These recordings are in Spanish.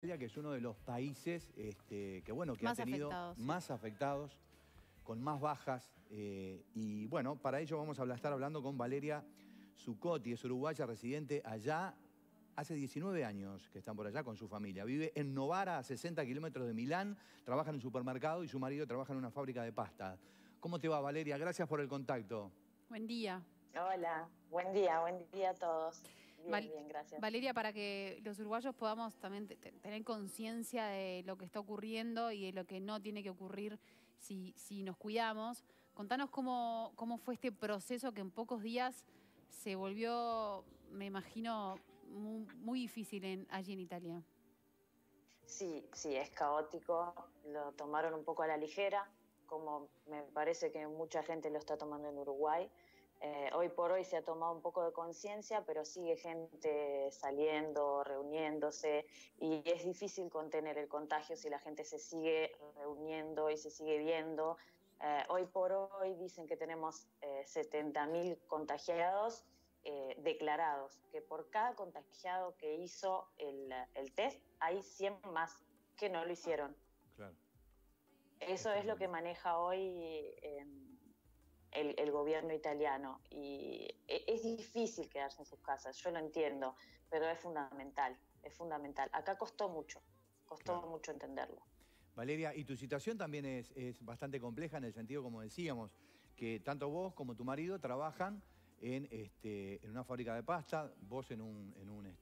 Italia, que es uno de los países que ha tenido más afectados, con más bajas. Y bueno, para ello vamos a estar hablando con Valeria Zuccotti, es uruguaya residente allá. Hace 19 años que están por allá con su familia. Vive en Novara, a 60 kilómetros de Milán, trabaja en un supermercado y su marido trabaja en una fábrica de pasta. ¿Cómo te va, Valeria? Gracias por el contacto. Buen día. Hola, buen día a todos. Bien, gracias. Valeria, para que los uruguayos podamos también tener conciencia de lo que está ocurriendo y de lo que no tiene que ocurrir si nos cuidamos, contanos cómo fue este proceso que en pocos días se volvió, me imagino, muy difícil allí en Italia. Sí, es caótico, lo tomaron un poco a la ligera, como me parece que mucha gente lo está tomando en Uruguay. Hoy por hoy se ha tomado un poco de conciencia, pero sigue gente saliendo, reuniéndose, y es difícil contener el contagio si la gente se sigue reuniendo y se sigue viendo. Hoy por hoy dicen que tenemos 70.000 contagiados declarados, que por cada contagiado que hizo el test hay 100 más que no lo hicieron. Claro. Eso es lo que maneja hoy el gobierno italiano, y es difícil quedarse en sus casas, yo lo entiendo, pero es fundamental, Acá costó mucho entenderlo. Valeria, y tu situación también es bastante compleja en el sentido, como decíamos, que tanto vos como tu marido trabajan en una fábrica de pasta, vos en un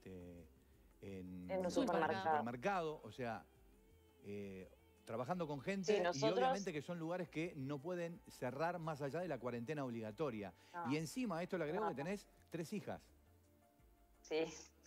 supermercado, o sea, trabajando con gente, sí, y obviamente que son lugares que no pueden cerrar más allá de la cuarentena obligatoria. No. Y encima a esto le agrego que tenés 3 hijas. Sí.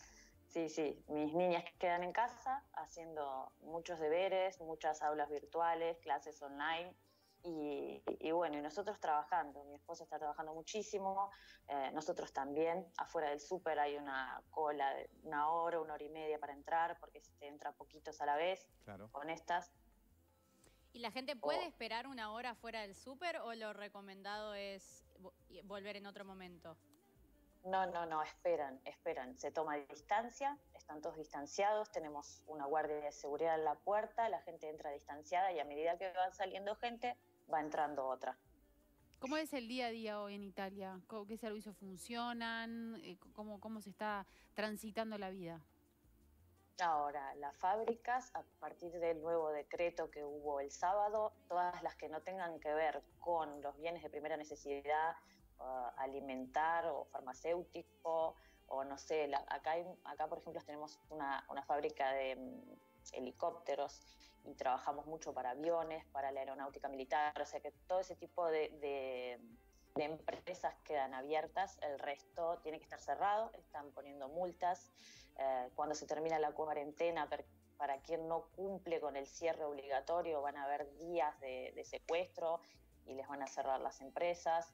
Mis niñas quedan en casa haciendo muchos deberes, muchas aulas virtuales, clases online. Y bueno, y nosotros trabajando, mi esposo está trabajando muchísimo, nosotros también. Afuera del súper hay una cola de 1 hora, 1 hora y media para entrar, porque se entra poquitos a la vez. Claro. Con estas. ¿Y la gente puede esperar 1 hora fuera del súper o lo recomendado es volver en otro momento? No, esperan. Se toma distancia, están todos distanciados, tenemos una guardia de seguridad en la puerta, la gente entra distanciada y a medida que va saliendo gente, va entrando otra. ¿Cómo es el día a día hoy en Italia? ¿Qué servicios funcionan? ¿Cómo se está transitando la vida? Ahora, las fábricas, a partir del nuevo decreto que hubo el sábado, todas las que no tengan que ver con los bienes de primera necesidad, alimentar o farmacéutico, o no sé, acá por ejemplo tenemos una fábrica de helicópteros y trabajamos mucho para aviones, para la aeronáutica militar, o sea que todo ese tipo de empresas quedan abiertas, el resto tiene que estar cerrado, están poniendo multas. Cuando se termina la cuarentena, para quien no cumple con el cierre obligatorio, van a haber días de secuestro y les van a cerrar las empresas.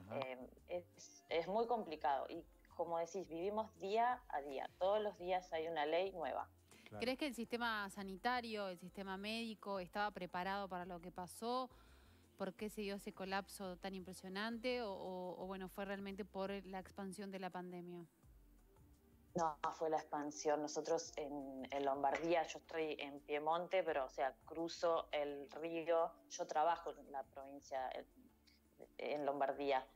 Es muy complicado y, como decís, vivimos día a día, todos los días hay una ley nueva. Claro. ¿Crees que el sistema sanitario, el sistema médico estaba preparado para lo que pasó? ¿Por qué se dio ese colapso tan impresionante? ¿O bueno, fue realmente por la expansión de la pandemia? No, fue la expansión. Nosotros en Lombardía, yo estoy en Piemonte, pero o sea, cruzo el río, yo trabajo en la provincia, en Lombardía.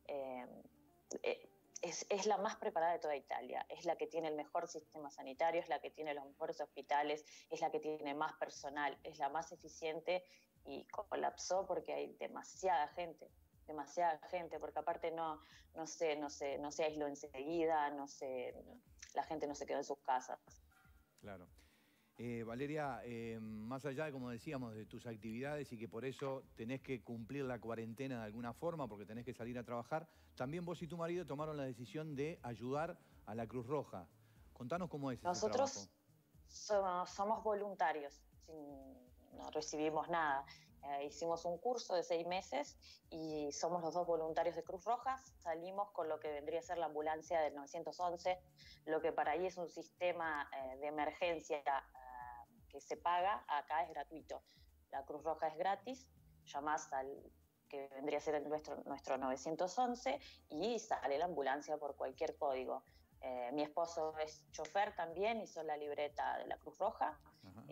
Es la más preparada de toda Italia, es la que tiene el mejor sistema sanitario, es la que tiene los mejores hospitales, es la que tiene más personal, es la más eficiente, y colapsó porque hay demasiada gente, porque aparte no se aisló enseguida, la gente no se quedó en sus casas. Claro. Valeria, más allá de, como decíamos, de tus actividades y que por eso tenés que cumplir la cuarentena de alguna forma porque tenés que salir a trabajar, también vos y tu marido tomaron la decisión de ayudar a la Cruz Roja. Contanos cómo es ese trabajo. Nosotros somos voluntarios, no recibimos nada. Hicimos un curso de 6 meses y somos los 2 voluntarios de Cruz Roja. Salimos con lo que vendría a ser la ambulancia del 911, lo que para ahí es un sistema de emergencia que se paga, acá es gratuito. La Cruz Roja es gratis, llamás al que vendría a ser nuestro 911 y sale la ambulancia por cualquier código. Mi esposo es chofer también, hizo la libreta de la Cruz Roja.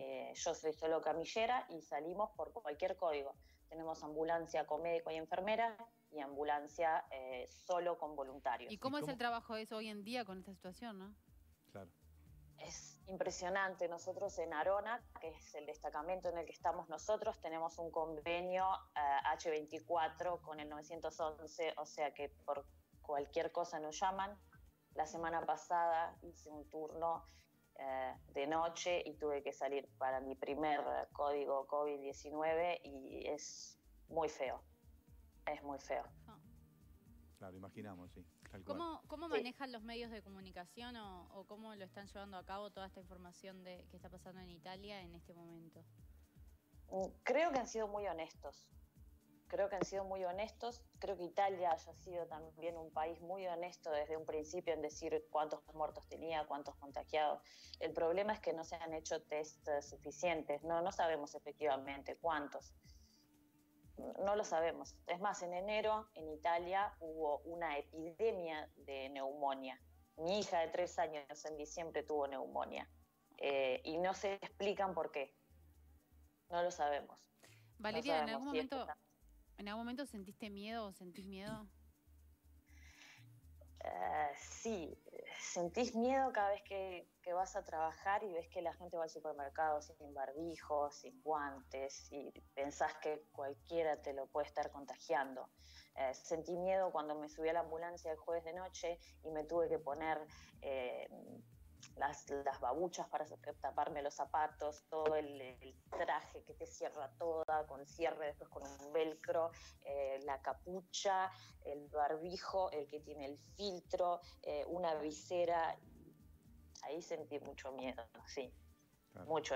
Yo soy solo camillera y salimos por cualquier código. Tenemos ambulancia con médico y enfermera y ambulancia solo con voluntarios. ¿Y cómo es el trabajo de eso hoy en día con esta situación, no? Claro. Es impresionante. Nosotros en Arona, que es el destacamento en el que estamos nosotros, tenemos un convenio H24 con el 911, o sea que por cualquier cosa nos llaman. La semana pasada hice un turno de noche y tuve que salir para mi primer código COVID-19 y es muy feo. Es muy feo. Claro, imaginamos, sí. Tal cual. ¿Cómo manejan los medios de comunicación o cómo lo están llevando a cabo toda esta información que está pasando en Italia en este momento? Creo que han sido muy honestos. Creo que Italia haya sido también un país muy honesto desde un principio en decir cuántos muertos tenía, cuántos contagiados. El problema es que no se han hecho test suficientes. No sabemos efectivamente cuántos. No lo sabemos. Es más, en enero en Italia hubo una epidemia de neumonía. Mi hija de 3 años en diciembre tuvo neumonía y no se explican por qué. No lo sabemos. Valeria, ¿en algún momento sentiste miedo o sentís miedo? Sí, sentís miedo cada vez que vas a trabajar y ves que la gente va al supermercado sin barbijo, sin guantes y pensás que cualquiera te lo puede estar contagiando. Sentí miedo cuando me subí a la ambulancia el jueves de noche y me tuve que poner las babuchas para taparme los zapatos, todo el traje que te cierra toda, con cierre, después con un velcro, la capucha, el barbijo, el que tiene el filtro, una visera. Ahí sentí mucho miedo, sí, claro. Mucho.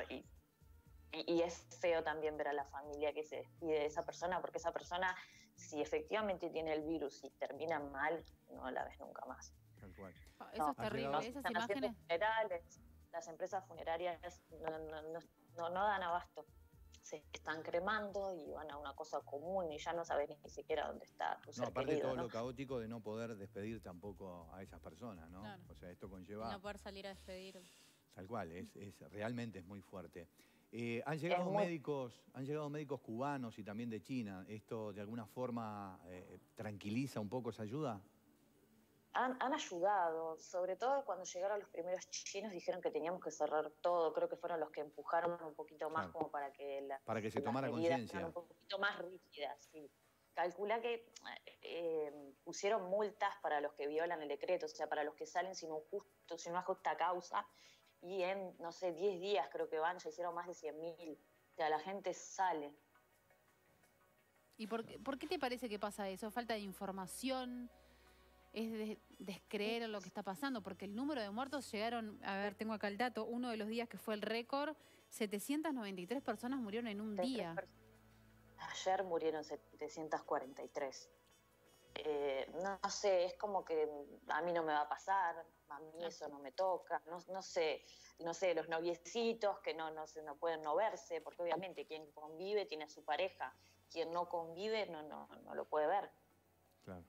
Y es feo también ver a la familia que se despide de esa persona, porque esa persona, si efectivamente tiene el virus y termina mal, no la ves nunca más. Tal cual. Eso es terrible, esas imágenes. Las empresas funerarias no dan abasto. Se están cremando y van a una cosa común y ya no sabes ni siquiera dónde está tu ser aparte querido, todo lo caótico de no poder despedir tampoco a esas personas, ¿no? Claro. O sea, esto conlleva... No poder salir a despedir. Tal cual, realmente es muy fuerte. Han llegado médicos cubanos y también de China. ¿Esto de alguna forma tranquiliza un poco esa ayuda? Han ayudado, sobre todo cuando llegaron los primeros chinos dijeron que teníamos que cerrar todo, creo que fueron los que empujaron un poquito más como para que se tomara conciencia. Un poquito más rígidas, sí. Calcula que pusieron multas para los que violan el decreto, o sea, para los que salen sin una justa causa, y en, no sé, 10 días creo que ya hicieron más de 100.000, o sea, la gente sale. ¿Y por qué te parece que pasa eso? ¿Falta de información? ¿Es descreer en lo que está pasando? Porque el número de muertos llegaron, a ver, tengo acá el dato, uno de los días que fue el récord, 793 personas murieron en un día. Ayer murieron 743. No sé, es como que a mí no me va a pasar, a mí eso no me toca, no sé, los noviecitos que no pueden no verse, porque obviamente quien convive tiene a su pareja, quien no convive no lo puede ver. Claro.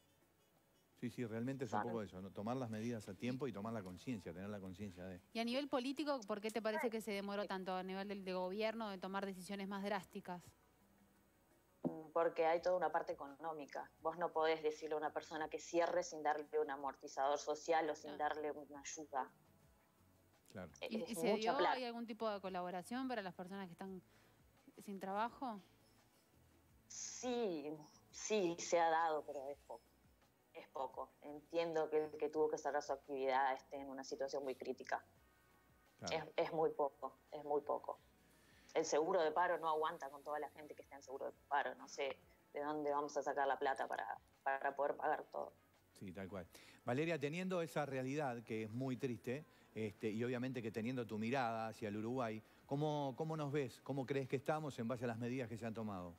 Sí, realmente es un poco eso, ¿no? Tomar las medidas a tiempo y tomar la conciencia, tener la conciencia de... Y a nivel político, ¿por qué te parece que se demoró tanto a nivel de gobierno de tomar decisiones más drásticas? Porque hay toda una parte económica. Vos no podés decirle a una persona que cierre sin darle un amortizador social o sin darle una ayuda. Claro. ¿Y se dio? ¿Hay algún tipo de colaboración para las personas que están sin trabajo? Sí, se ha dado, pero es poco. Es poco. Entiendo que el que tuvo que cerrar su actividad esté en una situación muy crítica. Claro. Es muy poco. El seguro de paro no aguanta con toda la gente que está en seguro de paro. No sé de dónde vamos a sacar la plata para poder pagar todo. Sí, tal cual. Valeria, teniendo esa realidad que es muy triste, y obviamente que teniendo tu mirada hacia el Uruguay, ¿cómo nos ves? ¿Cómo crees que estamos en base a las medidas que se han tomado?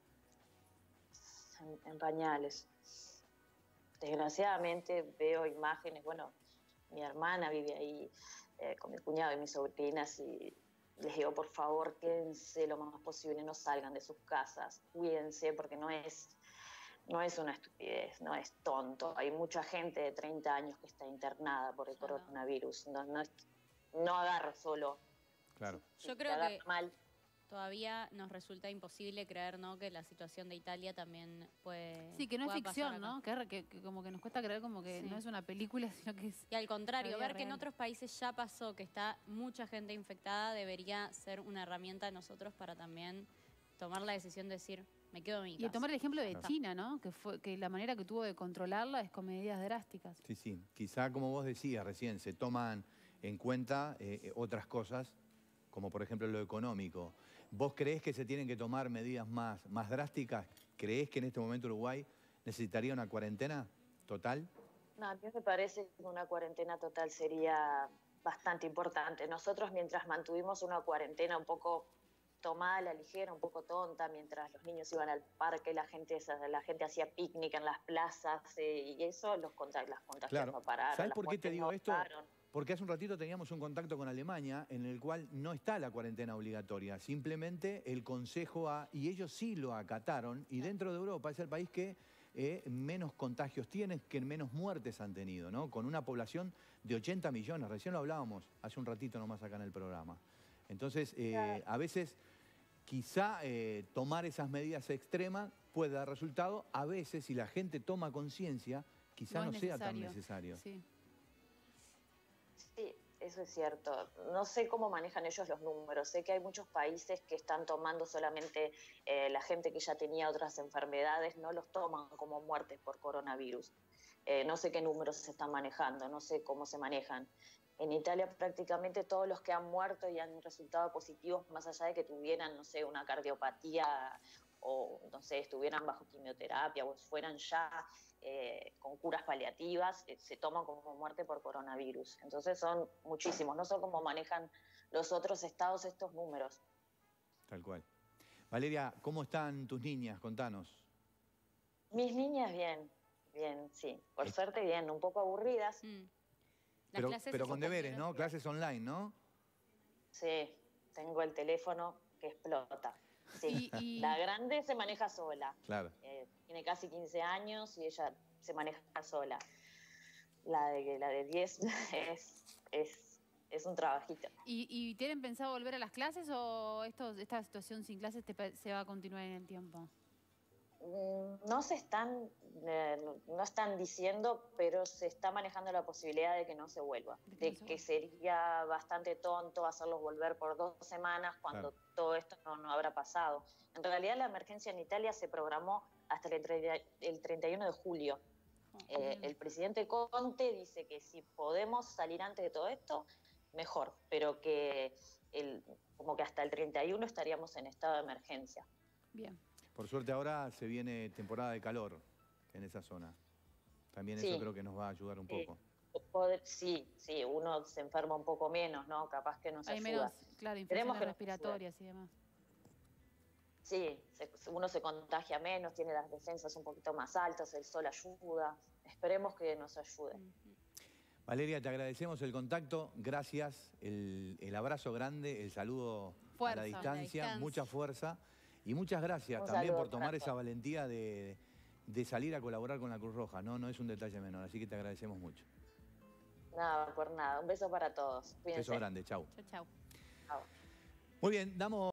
En pañales. Desgraciadamente veo imágenes, bueno, mi hermana vive ahí con mi cuñado y mis sobrinas y les digo, por favor, quédense lo más posible, no salgan de sus casas, cuídense porque no es una estupidez, no es tonto. Hay mucha gente de 30 años que está internada por el coronavirus, no agarra solo Claro. Yo creo que todavía nos resulta imposible creer, ¿no?, que la situación de Italia también puede. Sí, que no es ficción, ¿no? Que como que nos cuesta creer como que no es una película, sino que es. Y al contrario, ver real. que en otros países ya pasó, que está mucha gente infectada, debería ser una herramienta de nosotros para también tomar la decisión de decir, me quedo en mi casa. Y tomar el ejemplo de China, ¿no? Que la manera que tuvo de controlarla es con medidas drásticas. Sí, sí. Quizá, como vos decías recién, se toman en cuenta otras cosas, como por ejemplo lo económico. ¿Vos creés que se tienen que tomar medidas más drásticas? ¿Creés que en este momento Uruguay necesitaría una cuarentena total? No, a mí me parece que una cuarentena total sería bastante importante. Nosotros, mientras mantuvimos una cuarentena un poco tomada a la ligera, un poco tonta, mientras los niños iban al parque, la gente hacía picnic en las plazas y eso, las contagios no pararon. ¿Sabes por qué te digo esto? Porque hace un ratito teníamos un contacto con Alemania en el cual no está la cuarentena obligatoria, simplemente el consejo y ellos sí lo acataron, y dentro de Europa es el país que menos contagios tiene, que menos muertes han tenido, ¿no? Con una población de 80 millones, recién lo hablábamos hace un ratito nomás acá en el programa. Entonces, a veces quizá tomar esas medidas extremas puede dar resultado, a veces si la gente toma conciencia, quizá no sea tan necesario. Sí. Sí, eso es cierto. No sé cómo manejan ellos los números. Sé que hay muchos países que están tomando solamente la gente que ya tenía otras enfermedades, no los toman como muertes por coronavirus. No sé qué números se están manejando, no sé cómo se manejan. En Italia prácticamente todos los que han muerto y han resultado positivos, más allá de que tuvieran, no sé, una cardiopatía o, no sé, estuvieran bajo quimioterapia o fueran ya con curas paliativas, se toman como muerte por coronavirus. Entonces son muchísimos, no sé cómo manejan los otros estados estos números. Tal cual. Valeria, ¿cómo están tus niñas? Contanos. Mis niñas bien, sí. Por suerte bien, un poco aburridas. Pero con deberes, ¿no? Clases online, ¿no? Sí, tengo el teléfono que explota. Sí, la grande se maneja sola. Claro. Tiene casi 15 años y ella se maneja sola. La de 10 es un trabajito. ¿Y tienen pensado volver a las clases o esta situación sin clases se va a continuar en el tiempo? No están diciendo, pero se está manejando la posibilidad de que no se vuelva. De que sería bastante tonto hacerlos volver por 2 semanas cuando todo esto no habrá pasado. En realidad la emergencia en Italia se programó hasta el 31 de julio. El presidente Conte dice que si podemos salir antes de todo esto, mejor, pero que como que hasta el 31 estaríamos en estado de emergencia. Bien. Por suerte ahora se viene temporada de calor en esa zona. También eso creo que nos va a ayudar un poco. Sí, uno se enferma un poco menos, ¿no? Capaz que nos ayuda. Hay menos, claro, infecciones respiratorias y demás. Sí, uno se contagia menos, tiene las defensas un poquito más altas, el sol ayuda. Esperemos que nos ayude. Valeria, te agradecemos el contacto, gracias, el abrazo grande, el saludo a la distancia, mucha fuerza. Y muchas gracias también por tomar esa valentía de salir a colaborar con la Cruz Roja. No es un detalle menor, así que te agradecemos mucho. Nada, por nada. Un beso para todos. Cuídense. Beso grande, chau. Chau. Muy bien, damos...